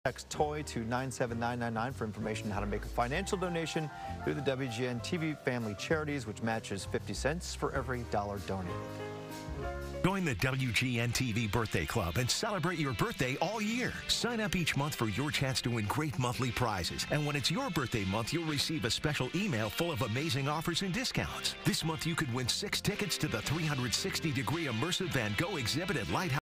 Text TOY to 97999 for information on how to make a financial donation through the WGN TV Family Charities, which matches 50 cents for every dollar donated. Join the WGN TV Birthday Club and celebrate your birthday all year. Sign up each month for your chance to win great monthly prizes. And when it's your birthday month, you'll receive a special email full of amazing offers and discounts. This month, you could win 6 tickets to the 360-degree immersive Van Gogh exhibit at Lighthouse.